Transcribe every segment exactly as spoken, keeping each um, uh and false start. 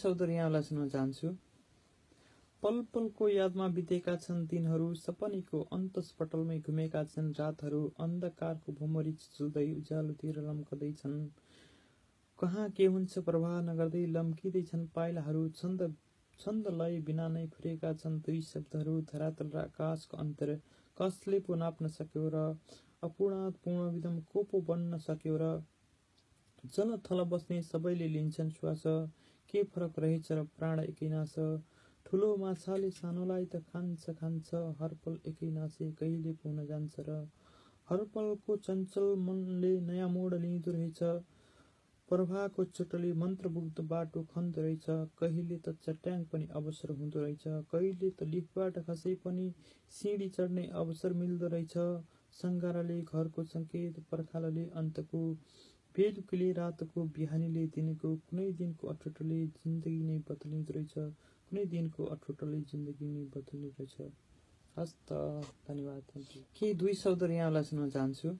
शब्द यहाँलाई सुन्न चाहन्छु। पल पलको यादमा बितेका छन् दिनहरू, सपनीको अन्तस्पटलमै घुमेका छन् रातहरू, अन्धकारको भुमरी चुल्दै उज्यालोतिर लम्कदैछन्। कहाँ के हुन्छ प्रवाह नगर्दै लम्किँदैछन् पाइलाहरू, छन्द छन्द लय बिना नै फुरेका छन् दुई शब्दहरू। धरातल र आकाशको अन्तर कसले पो नाप्न सक्यो र अपूर्णात पूर्ण विदम को पो बन्न सक्यो र। जल थल बस्ने सबैले लिन्छन् श्वास, के फरक रहेछ र प्राण एकै नाश। ठुलो माछाले सानोलाई त खान्छ खान्छ, हर पल एकै नासे कहिले पुग्न जान्छ र। हर पलको चञ्चल मनले नयाँ मोड लिँदो रहेछ, प्रवाहको चोटले मन्त्रमुग्ध बाटो खन्दो रहेछ। कहिले त चट्याङ पनि अवसर हुँदो रहेछ, कहिले त लिफबाट खसे पनि सिँढी चढ्ने अवसर मिल्दो रहेछ। सङ्घारले घरको सङ्केत, पर्खालले अन्तको, बेलुकीले रातको, बिहानीले दिनको, कुनै दिनको अठोटोले जिन्दगी नै बदलिँदो रहेछ, कुनै दिनको अठोटोले जिन्दगी नै बदलिँदो रहेछ। हस् त, धन्यवाद, थ्याङ्क यू। के दुई शब्द यहाँलाई सुन्न चाहन्छु।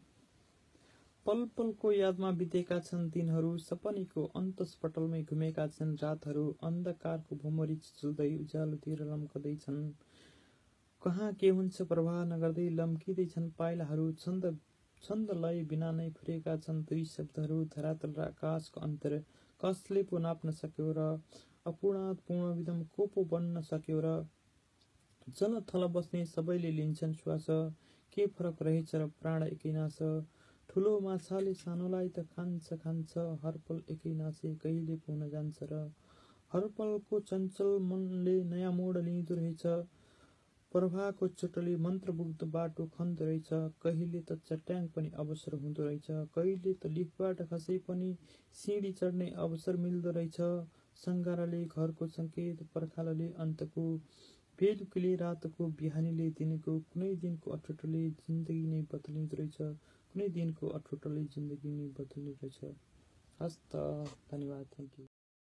पल पलको यादमा बितेका छन् दिनहरू, सपनीको अन्तस्पटलमै घुमेका छन् रातहरू, अन्धकारको भुमरी चुल्दै उज्यालोतिर लम्कदैछन्। कहाँ के हुन्छ प्रवाह नगर्दै लम्किँदैछन् पाइलाहरू, छन्द छन्द लय बिना नै फुरेका छन् दुई शब्दहरू। धरातल र आकाशको अन्तर कसले पो नाप्न सक्यो र अपूर्णात पूर्ण विदम को पो बन्न सक्यो र। जल थल बस्ने सबैले लिन्छन् श्वास, के फरक रहेछ र प्राण एकै नाश। ठुलो माछाले सानोलाई त खान्छ खान्छ, हर पल एकै नासे कहिले पुग्न जान्छ र। हर पलको चञ्चल मनले नयाँ मोड लिँदो रहेछ, प्रवाहको चोटले मन्त्रमुग्ध बाटो खन्दो रहेछ। कहिले त चट्याङ पनि अवसर हुँदो रहेछ, कहिले त लिफबाट खसे पनि सिँढी चढ्ने अवसर मिल्दो रहेछ। सङ्घारले घरको सङ्केत, पर्खालले अन्तको, बेलुकीले रातको, बिहानीले दिनको, कुनै दिनको अठोटोले जिन्दगी नै बदलिँदो रहेछ, कुनै दिनको अठोटोले जिन्दगी नै बदलिँदो रहेछ। हस् त, धन्यवाद, थ्याङ्क यू।